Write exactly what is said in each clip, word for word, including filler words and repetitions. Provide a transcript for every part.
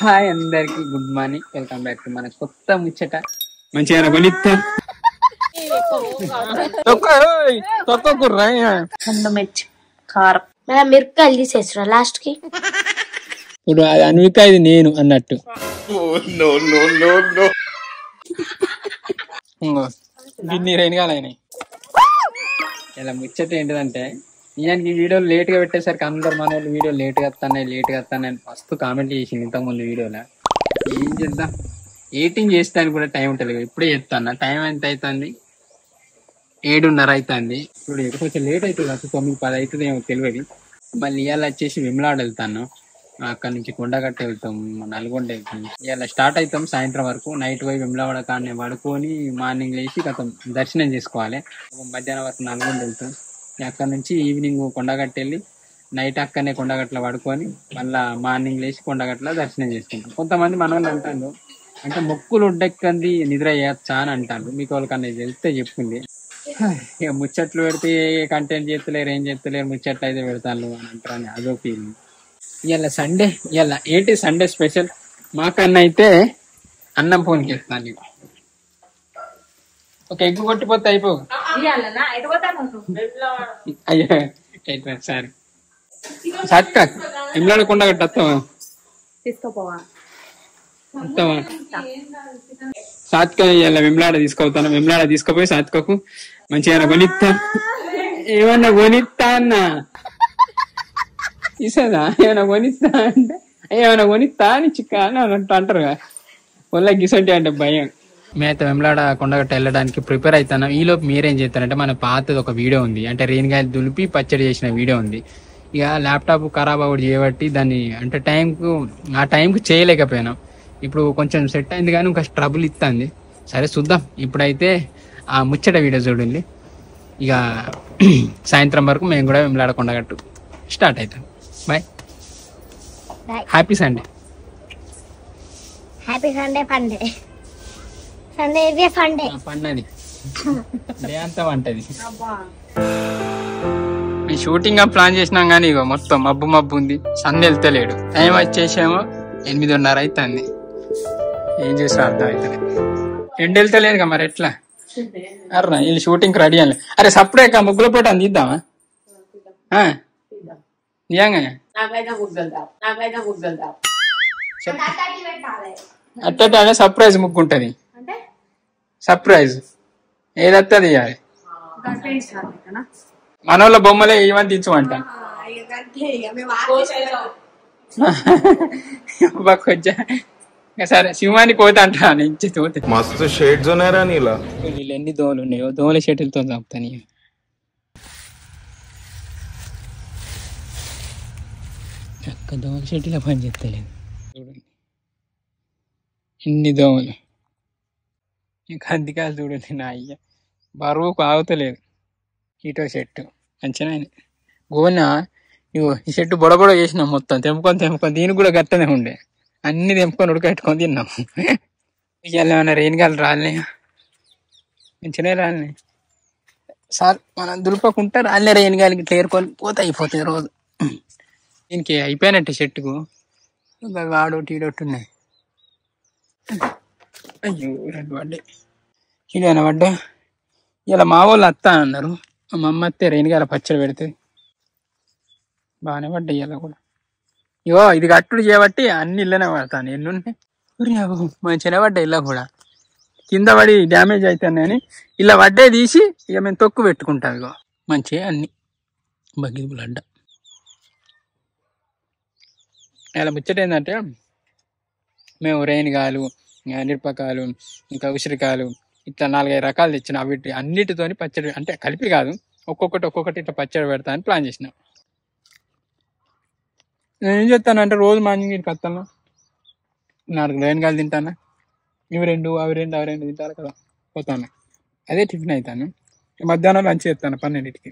Hi అందరికి good morning, welcome back to మన కొత్త ముచ్చట. మంచిగా కొనిస్తా మిర్చి కారం మిరపకాయలు తీసేసరా లాస్ట్ కి. ఇప్పుడు అది అన్విక, ఇది నేను అన్నట్టు. గిన్ని రేణుగాలైనాయి. ఇలా ముచ్చట ఏంటిదంటే, నిజానికి ఈ వీడియోలు లేట్ గా పెట్టేసరికి అందరు మన వాళ్ళు వీడియో లేట్ గా వస్తున్నాయి లేట్ గా వస్తున్నాయి మస్తు కామెంట్ చేసింది ఇంతకుముందు వీడియోలో. ఏం చేద్దాం, ఎడిటింగ్ చేస్తానికి కూడా టైం ఉంటుంది. ఇప్పుడే చెప్తాను, టైం ఎంత అవుతుంది, ఏడున్నర అవుతుంది. ఇప్పుడు కొంచెం లేట్ అవుతుంది, అసలు తొమ్మిది పది అవుతుంది ఏమో తెలియదు. మళ్ళీ ఇవాళ వచ్చేసి విమలాడ వెళ్తాను, అక్కడ నుంచి కొండగట్ట వెళ్తాం, నల్గొండ వెళ్తాం. ఇవాళ స్టార్ట్ అవుతాం సాయంత్రం వరకు. నైట్ పోయి విమలాడ కాడనే పడుకొని మార్నింగ్ లేచి గతం దర్శనం చేసుకోవాలి. మధ్యాహ్నం వరకు నల్గొండ వెళ్తాం. అక్కడ నుంచి ఈవినింగ్ కొండగట్ట వెళ్ళి నైట్ అక్కడనే కొండగట్టలో పడుకొని మళ్ళా మార్నింగ్ లేచి కొండగట్టలో దర్శనం చేసుకుంటాం. కొంతమంది మన వాళ్ళు అంటారు, అంటే మొక్కులు ఉడ్డెక్కంది నిద్ర చేయచ్చా అని అంటారు. మీకు వాళ్ళకన్నా వెళ్తే చెప్పింది. ఇక ముచ్చట్లు పెడితే కంటెంట్ చేస్తలేరు, ఏం చేస్తలేరు, ముచ్చట్లు అయితే పెడతాను అని అంటారు అని అదో ఫీలింగ్. ఇవాళ సండే, ఇవాళ ఏంటి సండే స్పెషల్ మాకన్నా అయితే అన్నం ఫోన్కి వెళ్తాను. ఇక ఒక ఎగ్గు కొట్టిపోతే అయిపో. అయ్యో సరే సాత్క ఎమ్లాడ కొండ గట్ట వస్తావా తీసుకోపోవా వస్తావా సాత్క ఇలా వెమ్లాడ తీసుకొస్తాను. వెమ్లాడ తీసుకుపోయి సాత్కకు మంచిగా కొనిస్తా, ఏమన్నా కొనిస్తా అన్న ఇసదా, ఏమైనా కొనిస్తా అంటే ఏమైనా కొనిస్తా అని చిక్క అని అన్నట్టు అంటారు కదా, వాళ్ళ గిసంటి అంటే భయం. మేమైతే వెమ్లాడ కొండగట్ట వెళ్ళడానికి ప్రిపేర్ అవుతాను. ఈలోపు మీరేం చేస్తారంటే, మన పాతది ఒక వీడియో ఉంది, అంటే రేణిగాయలు దులిపి పచ్చడి చేసిన వీడియో ఉంది. ఇక ల్యాప్టాప్ ఖరాబ్ అవ్వడు చేయబట్టి దాన్ని అంటే టైంకు ఆ టైంకు చేయలేకపోయినాం. ఇప్పుడు కొంచెం సెట్ అయింది కానీ ఇంకా ట్రబుల్ ఇస్తుంది. సరే చూద్దాం. ఇప్పుడైతే ఆ ముచ్చట వీడియో చూడండి. ఇక సాయంత్రం వరకు మేము కూడా వెమ్లాడ కొండగట్టు స్టార్ట్ అవుతాం. Bye, happy Sunday. Happy Sunday funday Sunday ఇదే సండే పండది డే అంతా వంటది. మేము షూటింగ్ ప్లాన్ చేసినాం కానీ ఇగో మొత్తం మబ్బు మబ్బు ఉంది, సండే వెళ్తలేడు. టైం వచ్చేసేమో ఎనిమిదిన్నర అవుతుంది. ఏం చేస్తా అర్థం అవుతుంది, ఎండ వెళ్తలేదు కదా మరి ఎట్లా. అర్రా వీళ్ళు షూటింగ్ రెడీ అని. అరే సప్పుడే ముగ్గుల పూట అందిద్దామా నిజంగా? అట్టే సర్ప్రైజ్ ముగ్గు ఉంటది, సర్ప్రైజ్ ఏదత్తది ఇవ్వాలి. మనోళ్ళ బొమ్మలే ఏమని దించమంట. సరే సింహానికి పోతా అంట నుంచి మస్తు షేడ్స్ ఉన్నాయరా నీలా. వీళ్ళు ఎన్ని దోమలు ఉన్నాయో, దోమల షెటిల్తో చంపుతాను. ఒక్క దోమల షెటిల్ పని చెప్తలేదు చూడండి, ఇన్ని దోమలు. ఇంకా అందుకాలు చూడండి, నా అయ్య బరువుకు ఆగుతలేదు. ఇటో చెట్టు మంచిగా గోన ఇగో ఈ చెట్టు బొడబొడ చేసినాం మొత్తం తెంపుకొని తెంపుకొని. దీనికి కూడా గట్టనే ఉండే, అన్ని తెంపుకొని ఉడకట్టుకొని తిన్నాం. ఇవాళ ఏమైనా రేణిగాలు రాలినాయా? మంచిగా రాలినాయి సార్. మనం దులుపకుంటే రాలిన రేణిగాలికి తేరుకొని పోతే అయిపోతుంది రోజు. దీనికి అయిపోయినట్టు చెట్టుకు వాడోటి ఈడొట్టు ఉన్నాయి. అయ్యో రెండు పడ్డాయి, ఇదేనా పడ్డా. ఇలా మా వాళ్ళు అత్త అన్నారు, మా అమ్మ అత్తే రేణిగాల పచ్చడి పెడుతుంది. బాగానే పడ్డాయి ఇలా కూడా. ఇగో ఇది కట్టుడు చేయబట్టి అన్ని ఇళ్ళనే పడతాను. ఎన్నున్నాయి మంచిగానే పడ్డాయి. ఇలా కూడా కింద పడి డ్యామేజ్ అవుతాయని ఇలా పడ్డే తీసి ఇక మేము తొక్కు పెట్టుకుంటాం. ఇగో మంచిగా అన్ని బగిలిపులు అడ్డ. ఇలా ముచ్చట ఏంటంటే, మేము రేణిగాయలు, మిరపకాయలు, ఇంకా ఉసిరికాయలు ఇట్లా నాలుగైదు రకాలు తెచ్చిన. వీటి అన్నిటితోని పచ్చడి అంటే కలిపి కాదు, ఒక్కొక్కటి ఒక్కొక్కటి ఇట్లా పచ్చడి పెడతా అని ప్లాన్ చేసిన. నేను ఏం చేస్తానంటే రోజు మార్నింగ్ ఇంటికి వస్తాను, నాలుగు రేణిగాయలు తింటాను, ఇవి రెండు అవి రెండు అవి రెండు తింటారు కదా, పోతాను. అదే టిఫిన్ అవుతాను. మధ్యాహ్నం లంచ్ చేస్తాను పన్నెండింటికి.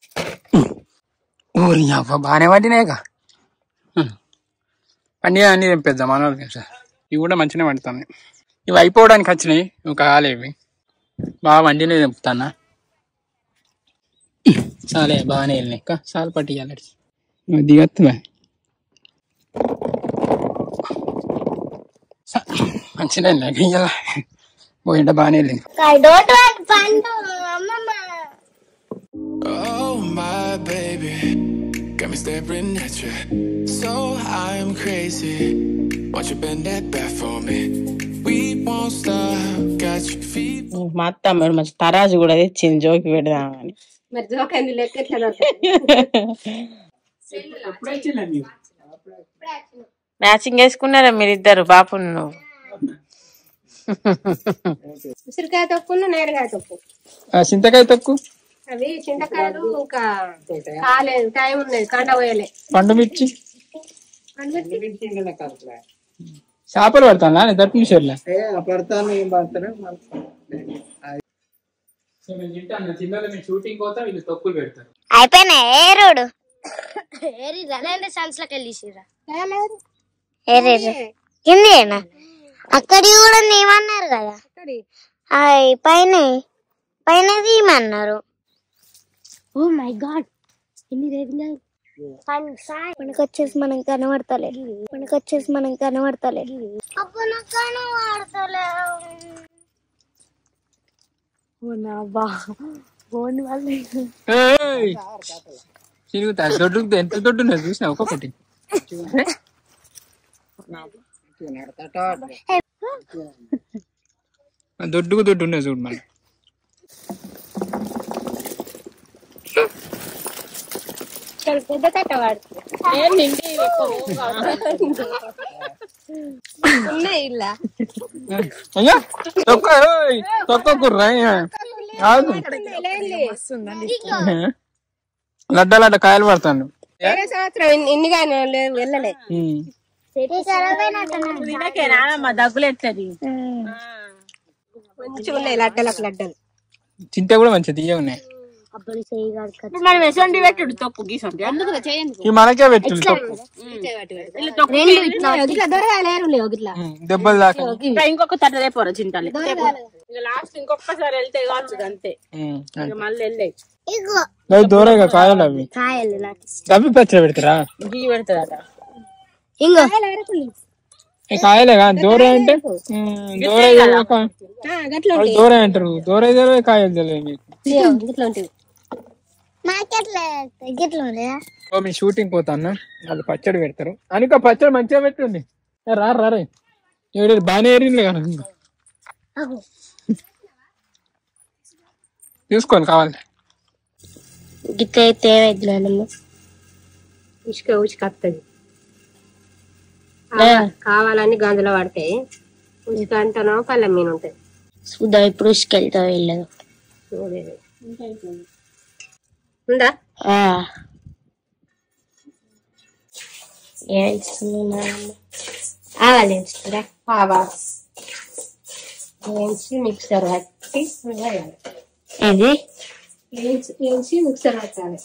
ఊరి అవ్వ బాగానే పట్టినాయిగా పండుగ అన్నీ తెంపేద్దాం మన వాళ్ళకి సార్. ఇవి కూడా మంచిగానే వండుతాను. ఇవి అయిపోవడానికి వచ్చినాయి, ఇవి కాలేవి బాగా వండినే తెంపుతానా. చాలే బాగానే వెళ్ళినాయి, ఇంకా చాలు పట్టియాలి దిగత్తువా. మంచిగా ఇయ్యాల పోయింట బాగానే వెళ్ళింది. ఐ డోంట్ వాంట్ పండు అమ్మమ్మ. Oh my baby, got me staring at you. So I'm crazy. Won't you bend that back for me? We won't stop. Got your feet. మా అత్తమ్మ మంచి తరాజు కూడా తెచ్చింది జోకి పెడదామని. మరి జోకంది లెక్క ఎట్లా మ్యాచింగ్ వేసుకున్నారా మీరిద్దరు బాపు నువ్వు? ఉసిరికాయ తొక్కు నేరకాయ తొక్కు. చింతకాయ తొక్కు అవి చింతకాయలు ఇంకా కాలేదు, టైం ఉన్నది, కండ పోయలే. పండు మిర్చి చేపలు పడతాను దర్పు నిమిషాలు షూటింగ్ పోతా వీళ్ళు తొక్కులు పెడతారు. అయిపోయినా ఏరోడు ఏరి రెండు సంవత్సరాలకు వెళ్ళిసిరా కిందేనా అక్కడి కూడా ఏమన్నారు కదా పైన పైన తీయమన్నారు. ఓ మై గాడ్ ఎన్ని రేట్లు పనికొచ్చేసి మనం కనబడతలే పనికొచ్చేసి మనం కనబడతలే అప్పుడు నాకు కనబడతలే. తిరుగుతా దొడ్డు ఎంత దొడ్డు ఉన్నది చూసినా ఒక్కొక్కటి దొడ్డుకు దొడ్డు ఉన్నది చూడు మన పెద్ద కట్ట అయ్యా తొక్క తొక్క కుర్రా లడ్డ లడ్డ కాయలు పడతాను. సంవత్సరం ఎన్ని కానీ వెళ్ళలే దగ్గులు ఎట్లది మంచిగా ఉన్నాయి లడ్డలకు లడ్డలు. చింత కూడా మంచిది తీయ ఉన్నాయి. మనం ఎసండి పెట్టుడు తొక్కు గీసండి ఈ మనకే పెట్టు తొక్కు దెబ్బలు దాకా ఇంకొక తట్ట రేపోరా చింతలే లాస్ట్ ఇంకొకసారి వెళ్తే కావచ్చు అంతే మళ్ళీ వెళ్ళాయి దూరంగా కాయలు అవి అవి పచ్చడి పెడతారా గీ పెడతారట కాయలే కాదు దూరం అంటే దూరం దూరం అంటారు దూరం తెలియదు కాయలు తెలియదు మీకు. మీ షూటింగ్ పోతాను వాళ్ళు పచ్చడి పెడతారు అనుక పచ్చడి మంచిగా పెట్టుంది రా రే ఏడు బాగానే ఏరింది కదా చూసుకోండి కావాలి గిట్ట అయితే ఏమైంది ఉసుక ఉసుక వస్తుంది కావాలని గంజలో పడతాయి. ఉసుక అంటానో కళ్ళ మీన ఉంటాయి. చూద్దాం ఇప్పుడు ఉసుకెళ్తా వెళ్ళదు ఉందా ఆవాలి వేయించి మిక్సర్ పట్టి అది వేయించి మిక్సర్ పట్టాలి.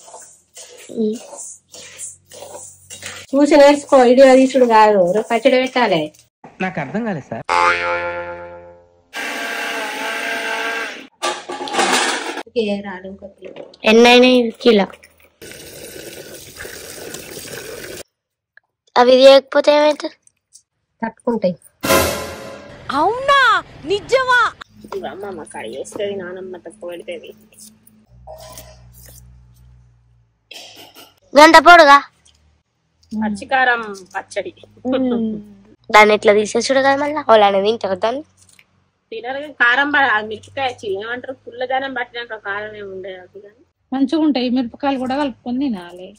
చూసి నేర్చుకో వీడియో తీసుడు కాదు పచ్చడి పెట్టాలి. నాకు అర్థం కాలేదు సార్. ఎన్నైనా కిలో అవి తీయకపోతే ఏమైతుంది తట్టుకుంటాయి. అవునా నిజమా అమ్మమ్మ కడి వేస్తుంది నానమ్మ తక్కువ పెడుతుంది గంట పొడుగా పచ్చికారం పచ్చడి దాన్ని ఎట్లా తీసేసుడు కదా మళ్ళీ వాళ్ళని తింటారు దాన్ని తినరు కారం మిరపకాయ ఏమంటారు పుల్లదనం పట్టినాక కారం ఏమి ఉండదు కానీ మంచిగా ఉంటాయి. మిరపకాయలు కూడా కలుపుకొని తినాలి.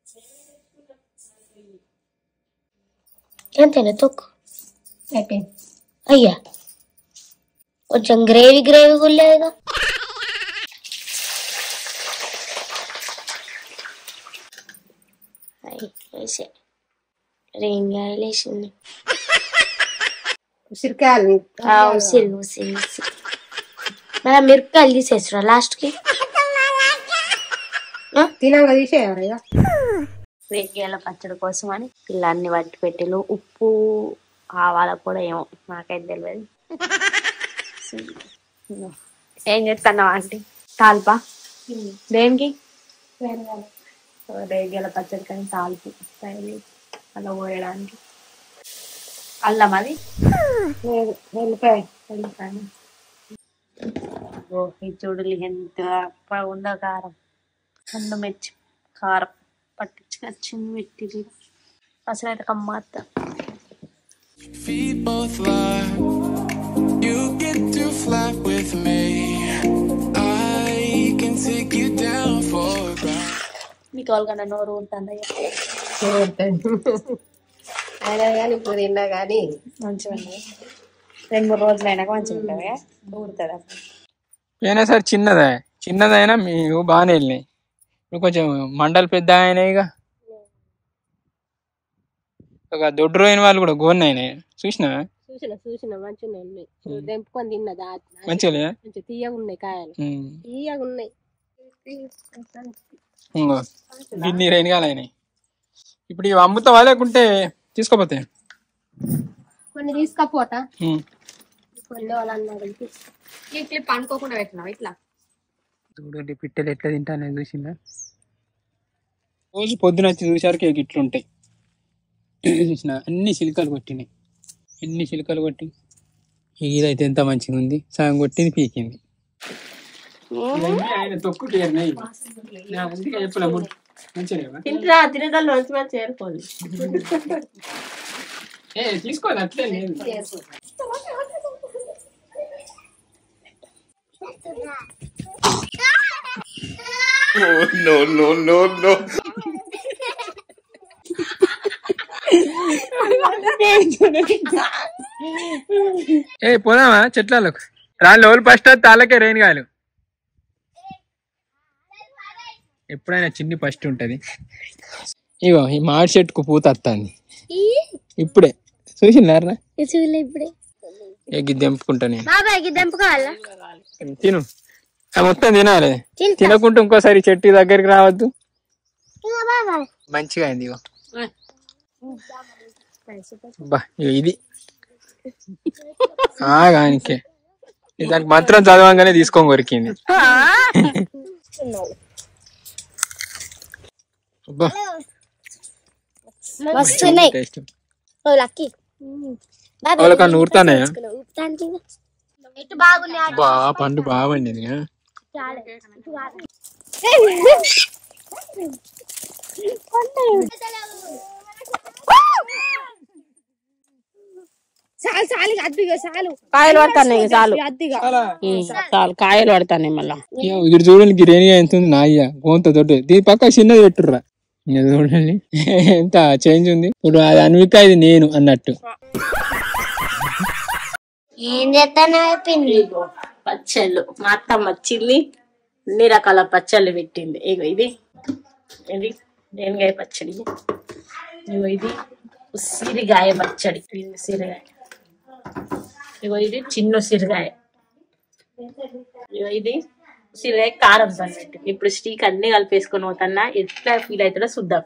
ఎంతైనా తొక్కు అయ్యా కొంచెం గ్రేవీ గ్రేవీ గుల్లేదుగా వేసే రేంగాయలు వేసింది ఉసిరికాయలు ఉసిరి ఉసిరి ఉసిరి మళ్ళీ మిరపకాయలు తీసేస్తురా లాస్ట్ కి తినంగా తీసేయాలి. రేగియాల పచ్చడి కోసం అని పిల్లన్ని వట్టి పెట్టెలు ఉప్పు ఆవాల కూడా ఏమో నాకైతే తెలియదు. ఏం చేస్తున్నావు ఆంటీ తాల్పా దేనికి రేగియాల పచ్చడి కానీ తాల్పు అలా పోయడానికి అల్లం అది లేదు వెళ్ళిపోయి వెళ్ళిపోయాను. ఓ ఈ చూడులు ఎంత బాగుందో కారం. అన్నం మెచ్చి కారం పట్టించుకొచ్చింది మెట్టి అసలు అయితే కమ్మాత. Feet both lie. You get to fly with me. I can take you down for a ride. మీకు వాళ్ళకన్నా నోరు ఉంటుందయ్యా అయినా కానీ ఇప్పుడు తిన్నా కానీ మంచిగా ఉంది. రెండు మూడు రోజులు అయినాక మంచిగా ఉంటుంది ఊరుతుంది అసలు. పోయినా సార్ చిన్నదే చిన్నదైనా మీకు బాగానే వెళ్ళినాయి. ఇప్పుడు కొంచెం మండలు పెద్ద అయినాయి. ఇక ఒక దొడ్డు రోయిన వాళ్ళు కూడా గోన్ అయినాయి. చూసినా చూసిన చూసిన మంచిగా ఉన్నాయి. తెంపుకొని తిన్నదా మంచిగా మంచిగా తీయగా ఉన్నాయి కాయలు తీయగా ఉన్నాయి. ఇంకో గిన్ని రేణిగాలు అయినాయి. ఇప్పుడు ఇవి అమ్ముతావా లేకుంటే తీసుకోపోతే కొన్ని తీసుకపోతా కొన్ని వాళ్ళు అన్నారు ఈ క్లిప్ అనుకోకుండా పెట్టినావు ఇట్లా. చూడండి పిట్టలు ఎట్లా తింటానని చూసిందా. రోజు పొద్దున వచ్చి చూసారు ఇట్లుంటాయి. చూసిన అన్ని చిలుకలు కొట్టినాయి. ఎన్ని చిలుకలు కొట్టి ఇదైతే ఎంత మంచిగా ఉంది. సగం కొట్టింది పీకింది. ఆయన తొక్కు తింటా తినగల రోజు మంచి చేరుకోదు. తీసుకోవాలి అట్లే లేదు. no no no no ఏ పోదామా చెట్లకు రాళ్ళు ఓళ్ళు ఫస్ట్ తాళ్ళకే రేణిగాయలు. ఎప్పుడైనా చిన్ని ఫస్ట్ ఉంటది. ఇగో ఈ మామిడి చెట్టుకు పూత వస్తుంది ఇప్పుడే. చూసిందారా ఇప్పుడే ఎగ్గి దెంపుకుంటా నేను. బాబాయ్ దెంపుకోవాలా తిను మొత్తం తినాలి. తినకుంటే ఇంకోసారి చెట్టు దగ్గరికి రావద్దు. మంచిగా అయింది. ఇగో బా ఇది ఆగానికే దానికి మంత్రం చదవంగానే తీసుకొని కొరికింది. వాళ్ళకన్నా ఊరుతానయా బా పండు బాగా పండింది. కాయలు పడతాయి చాలు చాలు కాయలు పడతాయి మళ్ళా. ఇక్కడ చూడండి రేణిగా ఎంత ఉంది. నాయ్య గోంత దొడ్డు దీని పక్క చిన్నది పెట్టుర్రా. చూడండి ఎంత చేంజ్ ఉంది. ఇప్పుడు అది అన్విక ఇది నేను అన్నట్టు. ఏం చేస్తాను అయిపోయింది. పచ్చళ్ళు మా అత్తమ్మ వచ్చింది. అన్ని రకాల పచ్చళ్ళు పెట్టింది. ఇగో ఇది ఇది రేణిగాయ పచ్చడి. ఇగో ఇది ఉసిరిగాయ పచ్చడి. ఉసిరిగాయ ఇగో ఇది చిన్న ఉసిరిగాయ. ఇగో ఇది ఉసిరిగాయ కారం పని పెట్టింది. ఇప్పుడు స్టీక్ అన్ని కలిపేసుకొని పోతున్నా. ఎట్లా ఫీల్ అవుతాడో చూద్దాం.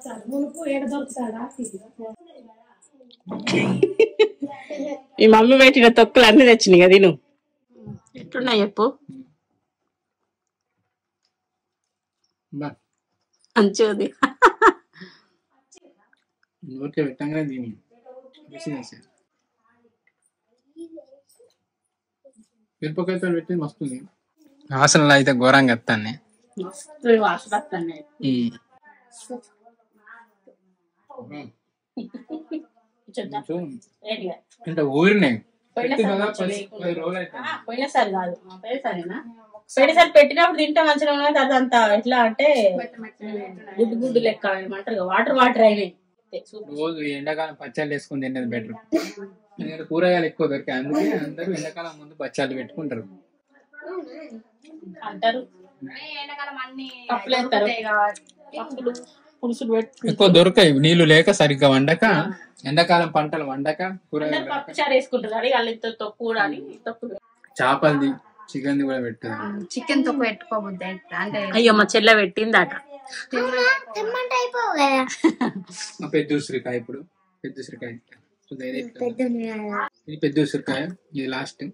ఈ మమ్మీ పెట్టిన తొక్కులు అన్ని తెచ్చినాయి కదా. నువ్వు ఎట్లున్నా చెప్పు. మంచిది నోట్లో పెట్టంగానే దీని మిరపకాయతో పెట్టి మస్తుంది. వాసనలో అయితే ఘోరంగా వస్తాను. వాసన వస్తాయి. అంటే ఊరినాయి పోయినసారి కాదు పోయినసారినా పోయినసారి పెట్టినప్పుడు తింటే మంచిగా ఉన్నది. అదంతా ఎట్లా అంటే గుడ్డు గుడ్డు లెక్క ఏమంటారు వాటర్ వాటర్ అయినాయి. రోజు ఎండాకాలం పచ్చళ్ళు వేసుకుని తినేది బెటర్. ఎందుకంటే కూరగాయలు ఎక్కువ దొరికాయి. అందుకే అందరూ ఎండాకాలం ముందు పచ్చళ్ళు పెట్టుకుంటారు అంటారు. పులుసులు ఎక్కువ దొరకాయి. నీళ్లు లేక సరిగ్గా వండక ఎండాకాలం పంటలు వండక కూరగాయలు పప్పుచారు వేసుకుంటారు. అది వాళ్ళతో తొక్కు కూడా అని తొక్కు చేపలది చికెన్ కూడా పెట్టారు. చికెన్ తొక్కు పెట్టుకోబుద్ది అంటే అయ్యో మా చెల్లె పెట్టిందట. పెద్ద ఉసిరికాయ ఇప్పుడు పెద్ద ఉసిరికాయ ఇది పెద్ద ఉసిరికాయ ఇది లాస్ట్.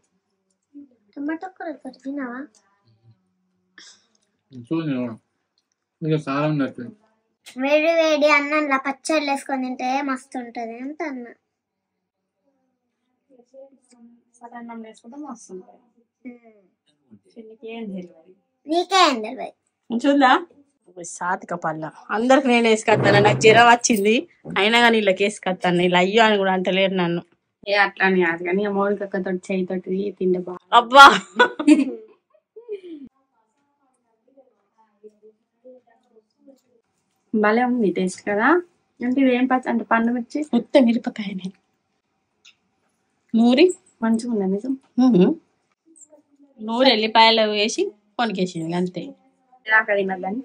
చూడు కారం ఉన్నట్లు వేడి వేడి అన్నంలో పచ్చళ్ళు వేసుకొని తింటే మస్తు ఉంటది అంత అన్న. పట్టన్నం వేసుకుంటే మస్తు ఉంటాయి. చిన్నకేం తెలియదు. నీకేం తెలియదు. చూద్దా సాతిక పళ్ళ అందరికి నేను వేసుకొస్తాను. నాకు జ్వరం వచ్చింది అయినా కానీ వీళ్ళకి వేసుకొస్తాను. ఇలా అయ్యో అని కూడా అంటలేరు నన్ను. ఏ అట్లా అని కాదు కానీ మౌలికతో చేయి తోటి తిండే బాగా. అబ్బా భలే ఉంది టేస్ట్ కదా. అంటే ఇది ఏం పచ్చి అంటే పండు మిర్చి ఉత్త మిరపకాయనే నూరి మంచిగా ఉంది నిజం. నూరు ఎల్లిపాయలు వేసి కొనికేసింది అంతే. దాకా తినద్దని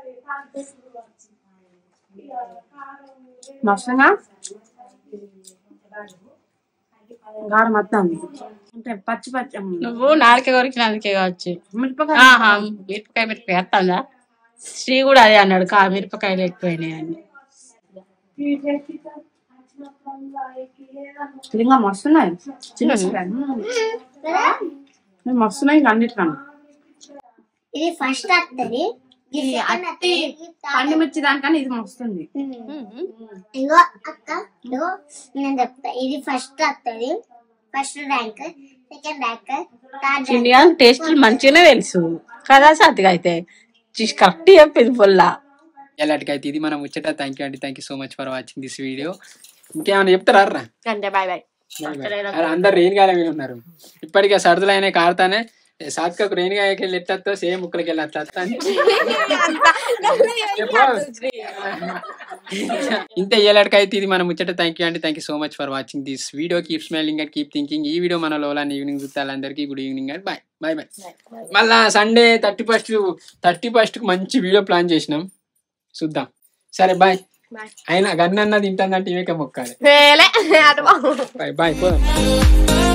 మస్తుగా గాఢ మొత్తం అంటే పచ్చి పచ్చి నువ్వు నాలుకే కొరికి నాలుకే కావచ్చు. మిరపకాయ ఆహా, మిరపకాయ మిరపకాయ వేస్తుందా? శ్రీ కూడా అదే అన్నాడు కా మిరపకాయలు ఎక్కువైనాయి అని. ఇంకా మస్తున్నాయి చిన్న మస్తున్నాయి అన్నిటికన్నా. ఇది ఫస్ట్ వస్తుంది. ఈ అట్టి పండు మిర్చి దానికన్నా ఇది మస్తుంది. ఇగో అక్క ఇగో నేను చెప్తా. ఇది ఫస్ట్ వస్తుంది. First rank, second rank, third rank. India taste మంచిగానే తెలుసు కదా సాతిగా అయితే కరెక్ట్ చెప్పింది పొల్లా. ఎలాంటికైతే ఇది మనం ముచ్చట. థ్యాంక్ యూ అండి. Thank you so much for watching this video. ఇంకేమైనా చెప్తారా రా? అంటే బాయ్ బాయ్. అందరు రేణిగాయ మీద ఉన్నారు ఇప్పటికే. సర్దులైన కారుతానే సాత్కకు రేణిగాయకి వెళ్ళి ఎట్టతో సేమ్ ముక్కలకి వెళ్ళి అట్లా ఇంత ఏలాడికైతే ఇది మనం ముచ్చట. థ్యాంక్ యూ అండి. Thank you so much for watching this video. Keep smiling and keep thinking. ఈ వీడియో మన లోలా ఈవినింగ్ చూస్తారందరికీ good evening and bye bye bye. మళ్ళా Sunday thirty first thirty first కు మంచి వీడియో ప్లాన్ చేసినాం, చూద్దాం. సరే బాయ్. అయినా గన్న అన్నది తింటుందంటే ఇవే మొక్కాలి. Bye bye.